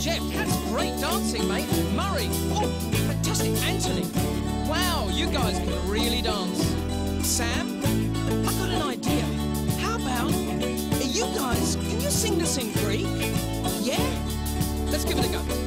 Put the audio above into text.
Jeff, that's great dancing, mate. Murray, oh, fantastic. Anthony, wow, you guys can really dance. Sam, I've got an idea. How about, you guys, can you sing this in Greek? Yeah? Let's give it a go.